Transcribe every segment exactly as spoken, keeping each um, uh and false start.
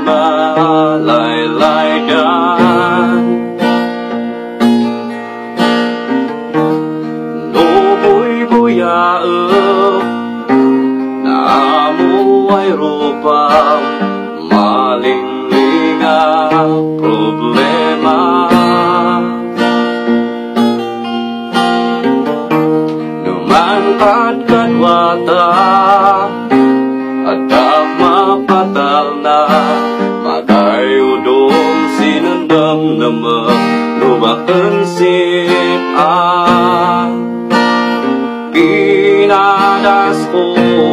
malay-lay dan no buy-buya na amuay rupang malinglinga problema. Numangkat kadwata at mapatal na magayudong sinundam naman lumakan SIK-A. Pinadas ko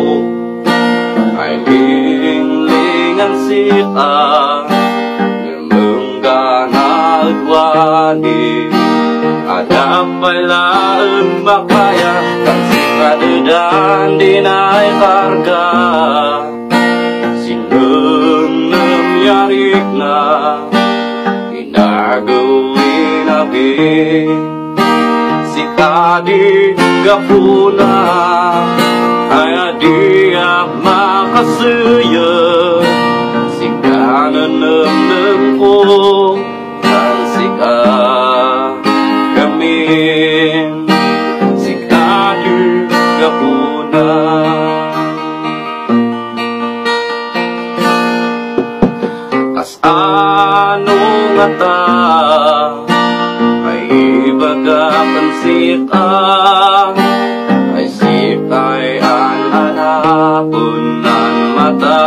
ay linglingan SIK-A Menggangat wani adapay laeng makaya kan SIK-A dedan dinay karga sineng yarik na inagawin nabi SIK-A di Gapu na ay dia makasuya SIK-A nenem ko kan SIK-A gamin SIK-A di Gapu na. As ano nga ta ay ibagakan SIK-A ay SIK-A ay ananapon ng mata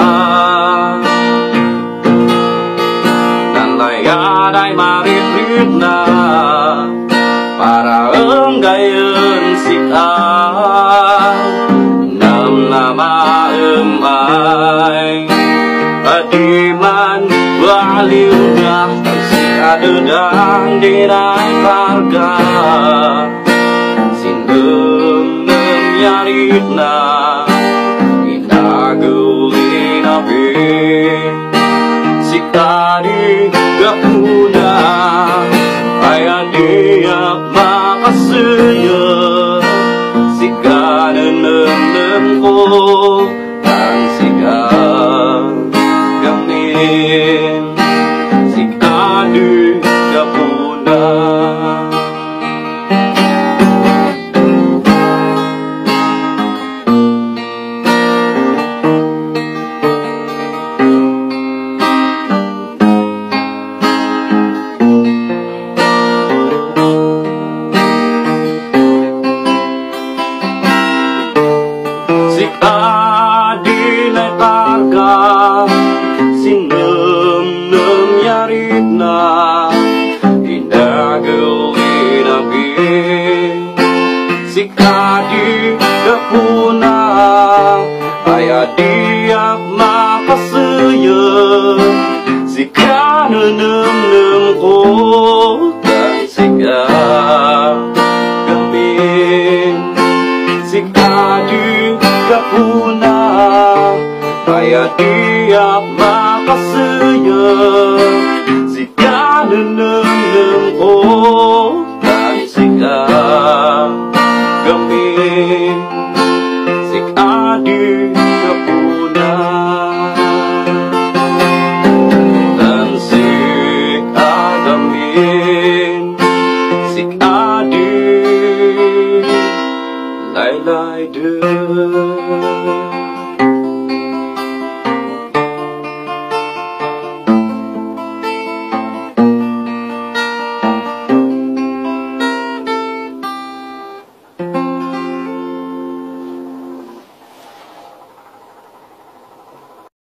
nanlayan ay maritrit na para ang gayon SIK-A nam namaemay adiman baliw na ang SIK-A dedan dinay karga sineng yarit na inagawin nabi SIK-A di Gapu na ay adiyak makasuya SIK-A nenem ko kan SIK-A gamin SIK-A di Gapu na. SIK-A di nay karga sinem-nem yarit na inagawin nabi SIK-A di Gapu na ay adiyak makasuya SIK-A nenem-nem ko kan SIK-A gamin SIK-A di Gapu na ay adiyak makasuya SIK-A nenem ko kan SIK-A gamin SIK-A di Gapu na dan SIK-A gamin SIK-A di laylay de